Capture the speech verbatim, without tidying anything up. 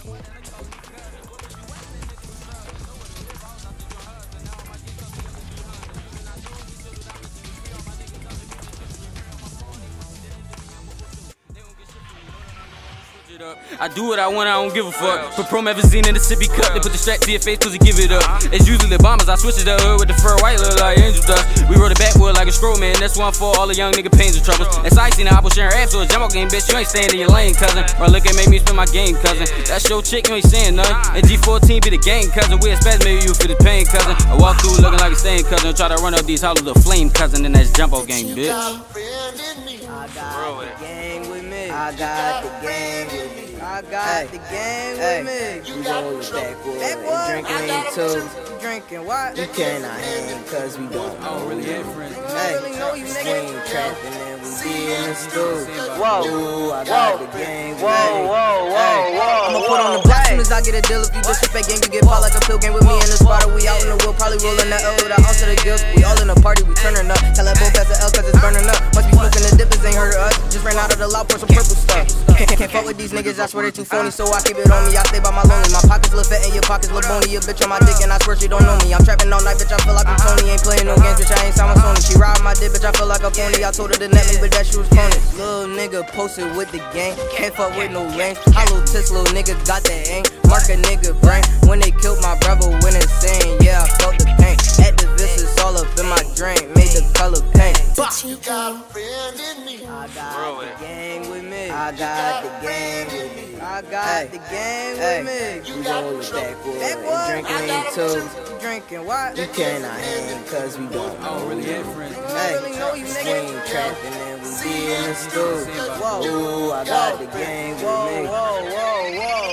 I do what I want, I don't give a fuck. Put promethazine in the sippy cup, they put the strap to your face, pussy, give it up. It's usually the bombers, I switch it up with the fur white, look like angel dust. We wrote it backwood like a scroll, man, that's one for all the young nigga pains and troubles. That's I seen the apple sharing apps, so a jumbo game, bitch, you ain't staying in your lane, cousin. Or look at make me spend my game, cousin. That's your chick, you ain't saying nothing. And G fourteen be the gang, cousin. We expect maybe you for the pain, cousin. I walk through looking like a stain, cousin. Try to run up these hollows of flame, cousin. And that's jumbo gang, bitch. I got the gang with me. I got the gang with me. I got the gang with me. You roll it backwood and drinking lean too. Drinking what? You cannot hang cause we don't know really different. Hey, we ain't trapping and we be in the stool. Whoa, I got the gang with me. Whoa, whoa, whoa, whoa. I'ma put on the block soon as I get a deal. If you disrespect gang, you get bought like a pill game with me in the spot. We out in the wheel, probably rolling that L with the ounce of the guilt. We all in the party, we turning up. Tell that bull pass the L cause it's burning up. Must be smoking the dippers, ain't heard of us. Just ran out of the loud, pour some purple stuff. Can't, can't fuck with these niggas, I swear they too phony. So I keep it on me, I stay by my lonely. My pockets look fat and your pockets look bony. Your bitch on my dick and I swear she don't know me. I'm trapping all night, bitch, I feel like I'm Tony. Ain't playing no games, bitch, I ain't signed my Sony. She ride my dick, bitch, I feel like a pony. I told her to net me, but that shit was phony. Little nigga posted with the gang, can't fuck with no lames. Hollow tits, little nigga got that aim. Mark a nigga brain. When they killed my brother, went insane. Yeah, I felt the pain. Activists is all up in my drain, made the color paint. You got a friend in me. I got the gang with me. I got the gang with me. I got the gang with me. You roll it backwood and drinking lean too. Drinking what? You cannot hang cause we don't know really different. Hey, we ain't trapping and we be in the stool. Whoa, I got the gang with me. Whoa, whoa, whoa, whoa.